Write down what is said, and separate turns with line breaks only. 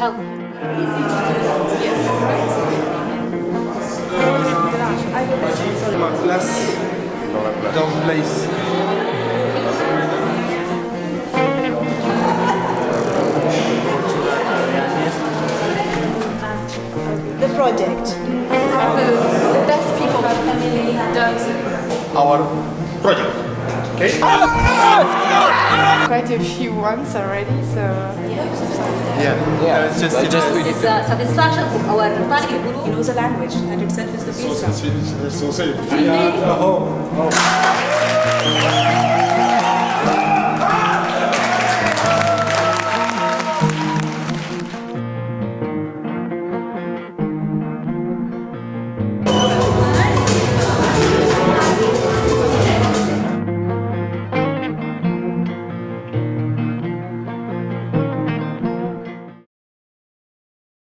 Well,
Ma place dans place.
The project.
The best people does
Our project. Okay?
quite a few ones already, so
Yeah. It's just
it's satisfaction of our target group.
He knows a language. That itself is the baseline.
so safe.